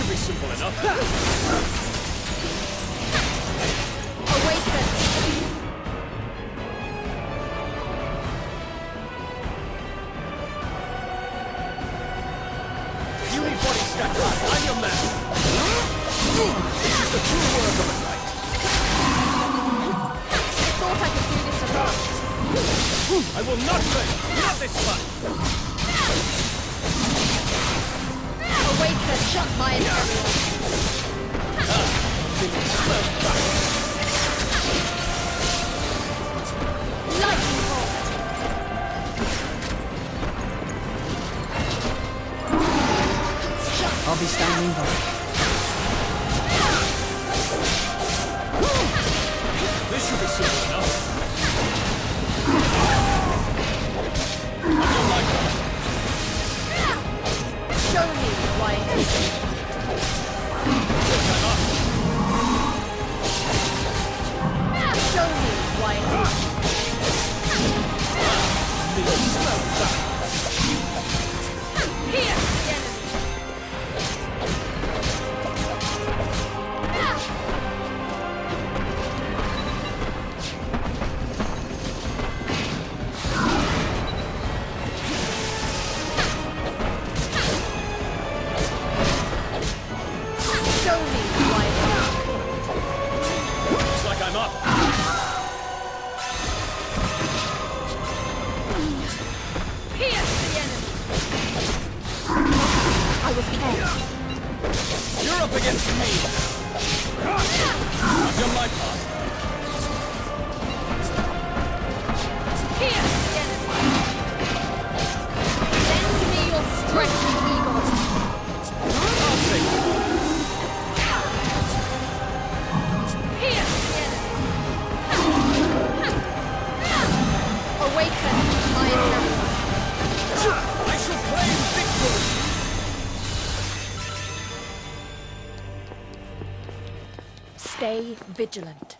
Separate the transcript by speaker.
Speaker 1: should be simple enough.
Speaker 2: Awaken!
Speaker 1: You need body stacked high. I'm your man. This is the true work of a knight.
Speaker 2: I thought I could do this alone.
Speaker 1: I will not fail. Not this time.
Speaker 2: Awaken! Shut my area. Lightning bolt!
Speaker 3: I'll be standing by.
Speaker 1: This should be simple enough. I don't like that.
Speaker 2: Show me why it is.
Speaker 1: Take time up.
Speaker 2: Show me why it is. Here, the enemy. Show me why it is.
Speaker 1: Looks like I'm up.
Speaker 2: Pierce the enemy. I was careless.
Speaker 1: You're up against me. I've done my part.
Speaker 2: Pierce the enemy. Lend me your strength, Eagle.
Speaker 1: I'll take it.
Speaker 2: Pierce the enemy. Awaken my inheritance.
Speaker 1: I shall claim victory.
Speaker 2: Stay vigilant.